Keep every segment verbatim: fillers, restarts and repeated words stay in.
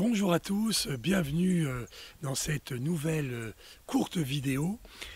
Bonjour à tous, bienvenue dans cette nouvelle courte vidéo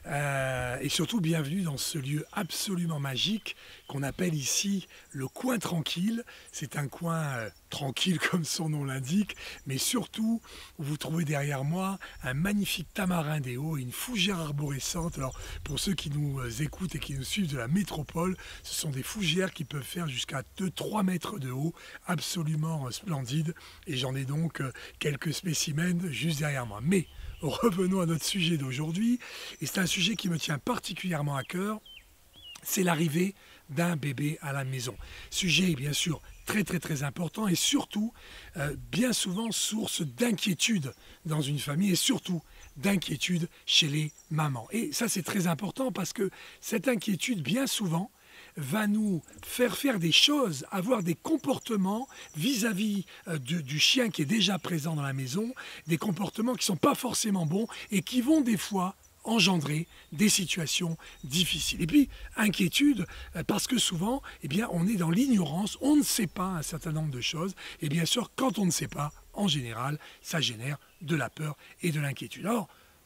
euh, et surtout bienvenue dans ce lieu absolument magique qu'on appelle ici le coin tranquille. C'est un coin euh, tranquille comme son nom l'indique, mais surtout vous trouvez derrière moi un magnifique tamarin des hauts et une fougère arborescente. Alors pour ceux qui nous écoutent et qui nous suivent de la métropole, ce sont des fougères qui peuvent faire jusqu'à deux à trois mètres de haut, absolument splendides, et j'en ai donc quelques spécimens juste derrière moi. Mais revenons à notre sujet d'aujourd'hui, et c'est un sujet qui me tient particulièrement à cœur, c'est l'arrivée d'un bébé à la maison. Sujet bien sûr très très très important et surtout euh, bien souvent source d'inquiétude dans une famille et surtout d'inquiétude chez les mamans. Et ça c'est très important parce que cette inquiétude bien souvent va nous faire faire des choses, avoir des comportements vis-à-vis du, du chien qui est déjà présent dans la maison, des comportements qui ne sont pas forcément bons et qui vont des fois engendrer des situations difficiles. Et puis, inquiétude, parce que souvent, eh bien, on est dans l'ignorance, on ne sait pas un certain nombre de choses, et bien sûr, quand on ne sait pas, en général, ça génère de la peur et de l'inquiétude. Alors,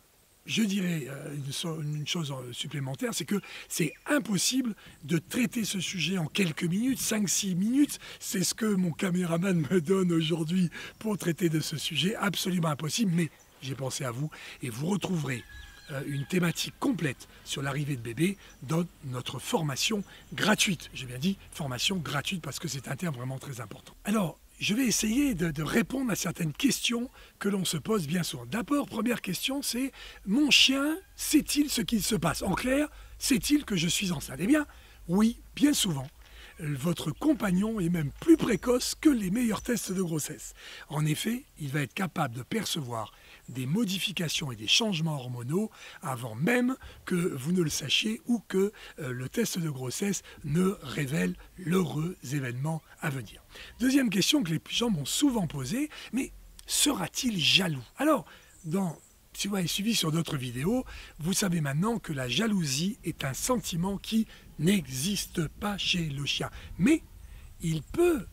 je dirais une chose supplémentaire, c'est que c'est impossible de traiter ce sujet en quelques minutes, cinq six minutes. C'est ce que mon caméraman me donne aujourd'hui pour traiter de ce sujet, absolument impossible, mais j'ai pensé à vous et vous retrouverez une thématique complète sur l'arrivée de bébé dans notre formation gratuite. J'ai bien dit formation gratuite parce que c'est un terme vraiment très important. Alors, je vais essayer de, de répondre à certaines questions que l'on se pose bien souvent. D'abord, première question, c'est « Mon chien, sait-il ce qu'il se passe ?» En clair, sait-il que je suis enceinte? Eh bien, oui, bien souvent. Votre compagnon est même plus précoce que les meilleurs tests de grossesse. En effet, il va être capable de percevoir des modifications et des changements hormonaux avant même que vous ne le sachiez ou que euh, le test de grossesse ne révèle l'heureux événement à venir. Deuxième question que les gens m'ont souvent posée, mais sera-t-il jaloux? Alors, dans si vous avez suivi sur d'autres vidéos, vous savez maintenant que la jalousie est un sentiment qui n'existe pas chez le chien. Mais il peut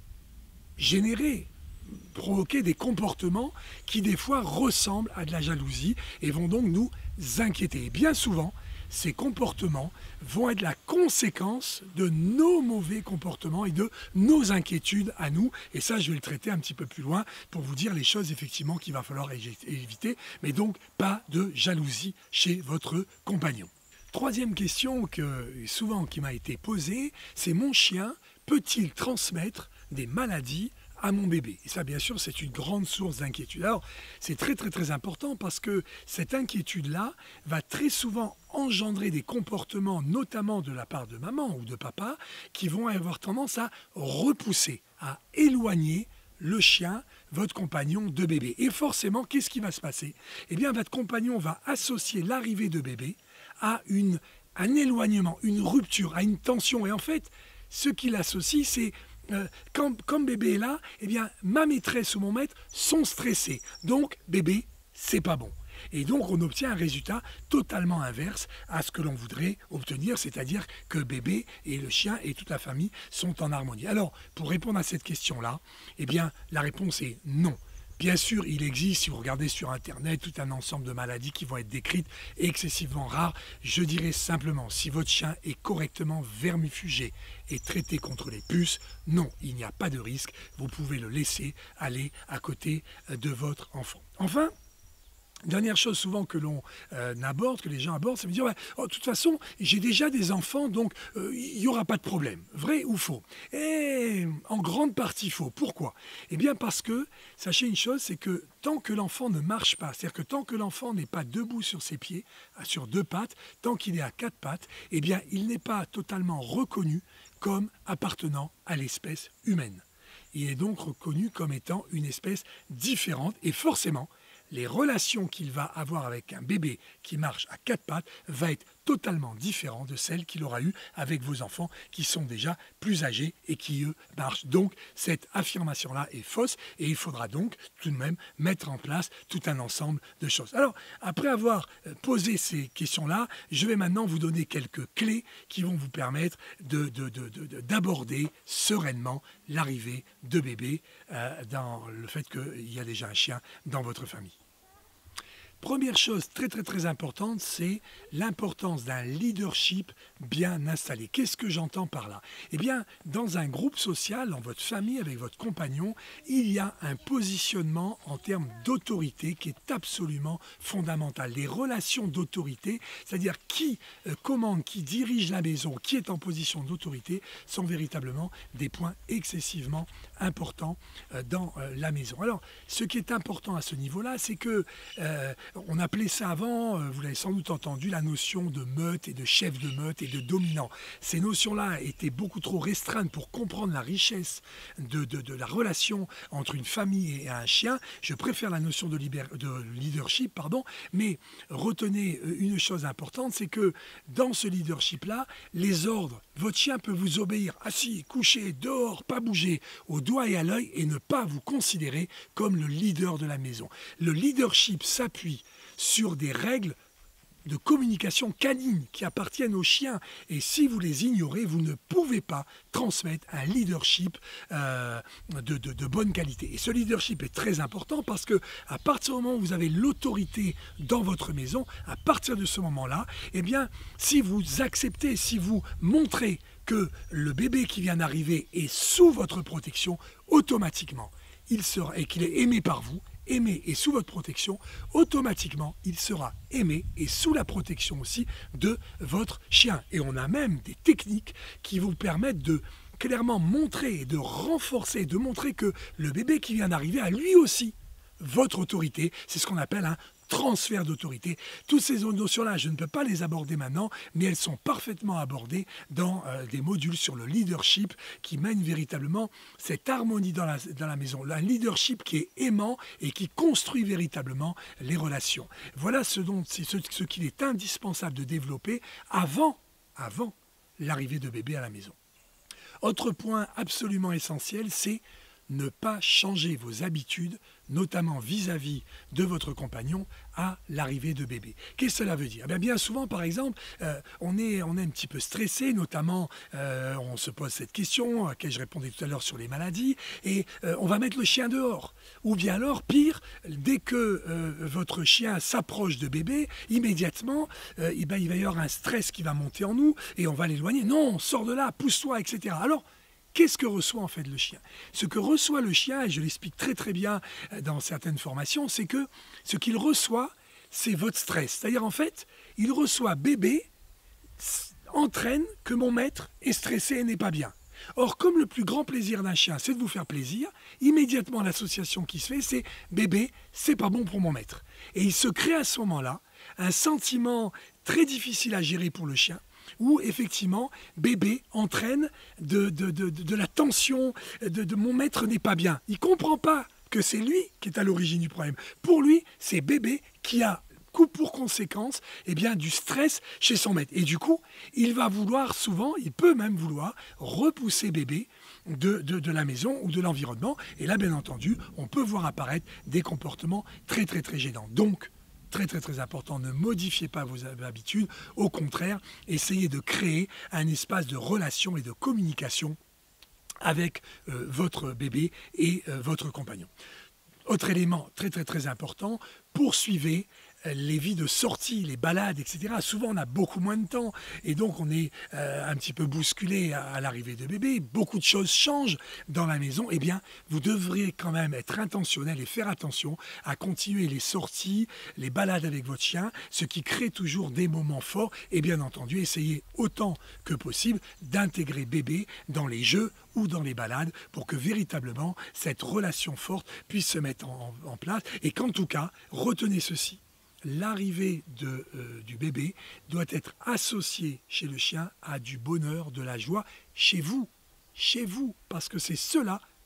générer, provoquer des comportements qui des fois ressemblent à de la jalousie et vont donc nous inquiéter. Et bien souvent, ces comportements vont être la conséquence de nos mauvais comportements et de nos inquiétudes à nous. Et ça, je vais le traiter un petit peu plus loin pour vous dire les choses effectivement qu'il va falloir éviter. Mais donc, pas de jalousie chez votre compagnon. Troisième question que souvent qui m'a été posée, c'est mon chien peut-il transmettre des maladies à mon bébé? Et ça, bien sûr, c'est une grande source d'inquiétude. Alors, c'est très, très, très important parce que cette inquiétude-là va très souvent engendrer des comportements, notamment de la part de maman ou de papa, qui vont avoir tendance à repousser, à éloigner le chien, votre compagnon de bébé. Et forcément, qu'est-ce qui va se passer? Eh bien, votre compagnon va associer l'arrivée de bébé à une, un éloignement, une rupture, à une tension. Et en fait, ce qu'il associe, c'est Euh, quand, quand bébé est là, eh bien, ma maîtresse ou mon maître sont stressés. Donc, bébé, c'est pas bon. Et donc, on obtient un résultat totalement inverse à ce que l'on voudrait obtenir, c'est-à-dire que bébé et le chien et toute la famille sont en harmonie. Alors, pour répondre à cette question-là, eh bien, la réponse est non. Bien sûr, il existe, si vous regardez sur Internet, tout un ensemble de maladies qui vont être décrites excessivement rares. Je dirais simplement, si votre chien est correctement vermifugé et traité contre les puces, non, il n'y a pas de risque. Vous pouvez le laisser aller à côté de votre enfant. Enfin, dernière chose souvent que l'on euh, aborde, que les gens abordent, c'est de dire ouais, oh, de toute façon, j'ai déjà des enfants, donc euh, il n'y aura pas de problème. Vrai ou faux? Et en grande partie faux. Pourquoi? Eh bien parce que, sachez une chose, c'est que tant que l'enfant ne marche pas, c'est-à-dire que tant que l'enfant n'est pas debout sur ses pieds, sur deux pattes, tant qu'il est à quatre pattes, eh bien il n'est pas totalement reconnu comme appartenant à l'espèce humaine. Il est donc reconnu comme étant une espèce différente et forcément, les relations qu'il va avoir avec un bébé qui marche à quatre pattes va être totalement différente de celle qu'il aura eue avec vos enfants qui sont déjà plus âgés et qui, eux, marchent. Donc, cette affirmation-là est fausse et il faudra donc tout de même mettre en place tout un ensemble de choses. Alors, après avoir posé ces questions-là, je vais maintenant vous donner quelques clés qui vont vous permettre de, de, de, de, d'aborder sereinement l'arrivée de bébé euh, dans le fait qu'il y a déjà un chien dans votre famille. Première chose très très très importante, c'est l'importance d'un leadership bien installé. Qu'est-ce que j'entends par là? Eh bien, dans un groupe social, dans votre famille, avec votre compagnon, il y a un positionnement en termes d'autorité qui est absolument fondamental. Les relations d'autorité, c'est-à-dire qui euh, commande, qui dirige la maison, qui est en position d'autorité, sont véritablement des points excessivement importants euh, dans euh, la maison. Alors, ce qui est important à ce niveau-là, c'est que euh, on appelait ça avant, vous l'avez sans doute entendu, la notion de meute et de chef de meute et de dominant. Ces notions-là étaient beaucoup trop restreintes pour comprendre la richesse de, de, de la relation entre une famille et un chien. Je préfère la notion de, liber, de leadership, pardon, mais retenez une chose importante, c'est que dans ce leadership-là, les ordres, votre chien peut vous obéir assis, couché, dehors, pas bouger, au doigt et à l'œil et ne pas vous considérer comme le leader de la maison. Le leadership s'appuie sur des règles de communication canine qui appartiennent aux chiens. Et si vous les ignorez, vous ne pouvez pas transmettre un leadership euh, de, de, de bonne qualité. Et ce leadership est très important parce que à partir du moment où vous avez l'autorité dans votre maison, à partir de ce moment-là, eh bien, si vous acceptez, si vous montrez que le bébé qui vient d'arriver est sous votre protection, automatiquement, il sera, et qu'il est aimé par vous, aimé et sous votre protection, automatiquement, il sera aimé et sous la protection aussi de votre chien. Et on a même des techniques qui vous permettent de clairement montrer et de renforcer, de montrer que le bébé qui vient d'arriver a lui aussi votre autorité. C'est ce qu'on appelle un transfert d'autorité. Toutes ces notions-là, je ne peux pas les aborder maintenant, mais elles sont parfaitement abordées dans euh, des modules sur le leadership qui mène véritablement cette harmonie dans la, dans la maison. Un leadership qui est aimant et qui construit véritablement les relations. Voilà ce, dont, ce, ce qu'il est indispensable de développer avant, avant l'arrivée de bébé à la maison. Autre point absolument essentiel, c'est ne pas changer vos habitudes, notamment vis-à-vis de votre compagnon, à l'arrivée de bébé. Qu'est-ce que cela veut dire? Eh bien, bien souvent, par exemple, euh, on, est, on est un petit peu stressé, notamment euh, on se pose cette question, à laquelle je répondais tout à l'heure sur les maladies, et euh, on va mettre le chien dehors. Ou bien alors, pire, dès que euh, votre chien s'approche de bébé, immédiatement, euh, eh ben, il va y avoir un stress qui va monter en nous, et on va l'éloigner. Non, sors de là, pousse-toi, et cetera. Alors, qu'est-ce que reçoit en fait le chien? Ce que reçoit le chien, et je l'explique très très bien dans certaines formations, c'est que ce qu'il reçoit, c'est votre stress. C'est-à-dire en fait, il reçoit bébé, entraîne que mon maître est stressé et n'est pas bien. Or, comme le plus grand plaisir d'un chien, c'est de vous faire plaisir, immédiatement l'association qui se fait, c'est bébé, c'est pas bon pour mon maître. Et il se crée à ce moment-là un sentiment très difficile à gérer pour le chien, où effectivement bébé entraîne de, de, de, de la tension, de, de mon maître n'est pas bien. Il ne comprend pas que c'est lui qui est à l'origine du problème. Pour lui, c'est bébé qui a coup pour conséquence eh bien, du stress chez son maître. Et du coup, il va vouloir souvent, il peut même vouloir repousser bébé de, de, de la maison ou de l'environnement. Et là, bien entendu, on peut voir apparaître des comportements très très très gênants. Donc, très très très important, ne modifiez pas vos habitudes, au contraire, essayez de créer un espace de relation et de communication avec euh, votre bébé et euh, votre compagnon. Autre élément très très très important, poursuivez les vies de sortie, les balades, et cetera. Souvent, on a beaucoup moins de temps et donc on est euh, un petit peu bousculé à, à l'arrivée de bébé. Beaucoup de choses changent dans la maison. Eh bien, vous devrez quand même être intentionnel et faire attention à continuer les sorties, les balades avec votre chien, ce qui crée toujours des moments forts. Et bien entendu, essayez autant que possible d'intégrer bébé dans les jeux ou dans les balades pour que véritablement cette relation forte puisse se mettre en, en place. Et qu'en tout cas, retenez ceci. L'arrivée de, euh, du bébé doit être associée chez le chien à du bonheur, de la joie, chez vous, chez vous, parce que c'est cela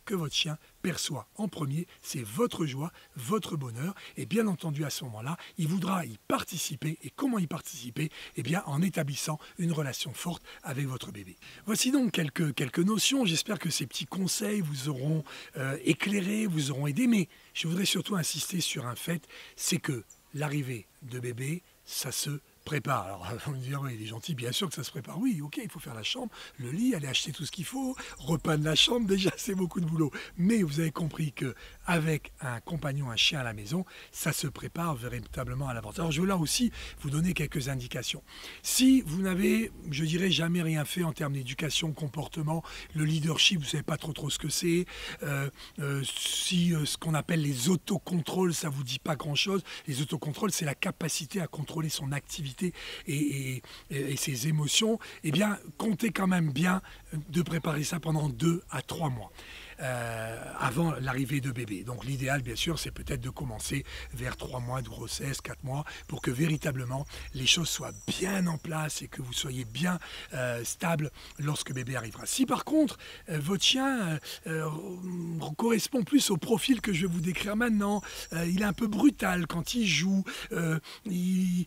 que votre chien perçoit en premier, c'est votre joie, votre bonheur, et bien entendu à ce moment-là, il voudra y participer. Et comment y participer? Eh bien en établissant une relation forte avec votre bébé. Voici donc quelques, quelques notions, j'espère que ces petits conseils vous auront euh, éclairé, vous auront aidé, mais je voudrais surtout insister sur un fait, c'est que l'arrivée de bébé, ça se prépare. Alors on me dit, oui, il est gentil, bien sûr que ça se prépare. Oui, ok, il faut faire la chambre, le lit, aller acheter tout ce qu'il faut, repeindre la chambre, déjà c'est beaucoup de boulot. Mais vous avez compris que avec un compagnon, un chien à la maison, ça se prépare véritablement à l'avance. Alors je veux là aussi vous donner quelques indications. Si vous n'avez, je dirais, jamais rien fait en termes d'éducation, comportement, le leadership, vous ne savez pas trop trop ce que c'est, euh, euh, si euh, ce qu'on appelle les autocontrôles, ça ne vous dit pas grand-chose. Les autocontrôles, c'est la capacité à contrôler son activité et, et, et ses émotions, eh bien, comptez quand même bien de préparer ça pendant deux à trois mois. Euh, avant l'arrivée de bébé. Donc l'idéal bien sûr c'est peut-être de commencer vers trois mois de grossesse, quatre mois, pour que véritablement les choses soient bien en place et que vous soyez bien euh, stable lorsque bébé arrivera. Si par contre euh, votre chien euh, euh, correspond plus au profil que je vais vous décrire maintenant, euh, il est un peu brutal quand il joue, euh, il,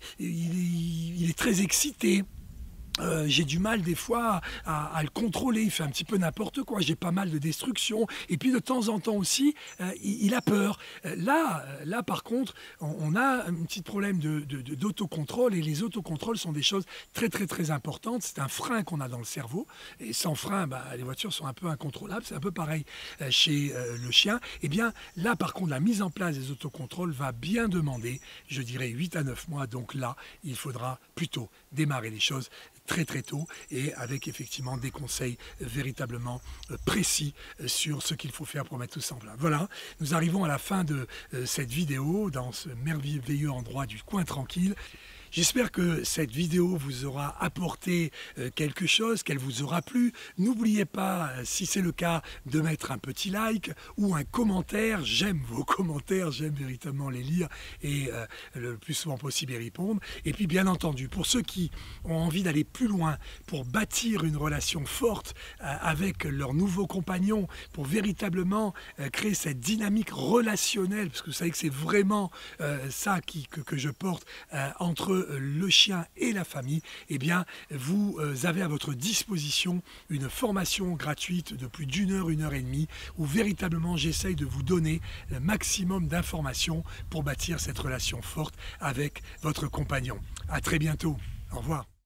il, il est très excité, Euh, j'ai du mal des fois à, à le contrôler, il fait un petit peu n'importe quoi, j'ai pas mal de destruction, et puis de temps en temps aussi, euh, il, il a peur. Euh, là, là par contre, on, on a un petit problème de, de, de, d'autocontrôle, et les autocontrôles sont des choses très très très importantes, c'est un frein qu'on a dans le cerveau, et sans frein, bah, les voitures sont un peu incontrôlables, c'est un peu pareil euh, chez euh, le chien. Et bien là par contre, la mise en place des autocontrôles va bien demander, je dirais, huit à neuf mois, donc là, il faudra plutôt démarrer les choses très très tôt et avec effectivement des conseils véritablement précis sur ce qu'il faut faire pour mettre tout ça en place. Voilà, nous arrivons à la fin de cette vidéo dans ce merveilleux endroit du coin tranquille. J'espère que cette vidéo vous aura apporté quelque chose, qu'elle vous aura plu. N'oubliez pas, si c'est le cas, de mettre un petit like ou un commentaire. J'aime vos commentaires, j'aime véritablement les lire et euh, le plus souvent possible y répondre. Et puis bien entendu, pour ceux qui ont envie d'aller plus loin, pour bâtir une relation forte euh, avec leur nouveau compagnon, pour véritablement euh, créer cette dynamique relationnelle, parce que vous savez que c'est vraiment euh, ça qui, que, que je porte euh, entre le chien et la famille, eh bien, vous avez à votre disposition une formation gratuite de plus d'une heure, une heure et demie, où véritablement j'essaye de vous donner le maximum d'informations pour bâtir cette relation forte avec votre compagnon. À très bientôt. Au revoir.